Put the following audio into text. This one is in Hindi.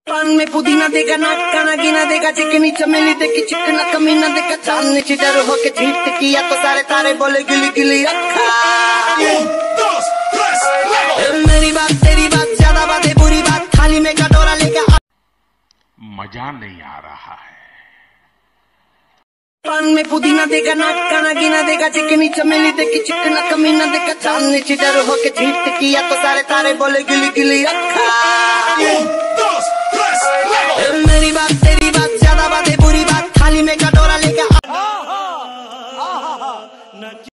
पान में पुदीना देगा, नाक काना गिना देगा, चिकनी चमेली देखी चिकना कमीना देखा, चांदनी चिडर होके झीट किया तो सारे तारे बोले गिली गिली रखा। मेरी बात तेरी बात ज्यादा बात है बुरी बात, थाली में कटोरा लेकर मजा नहीं आ रहा है। पान में पुदीना देगा, नाक काना गिना देगा, चिकनी चमेली देखी चिकना कमीना देखा, चांदनी चिडर होके झीट किया तो सारे तारे बोले गिली गिली रखा।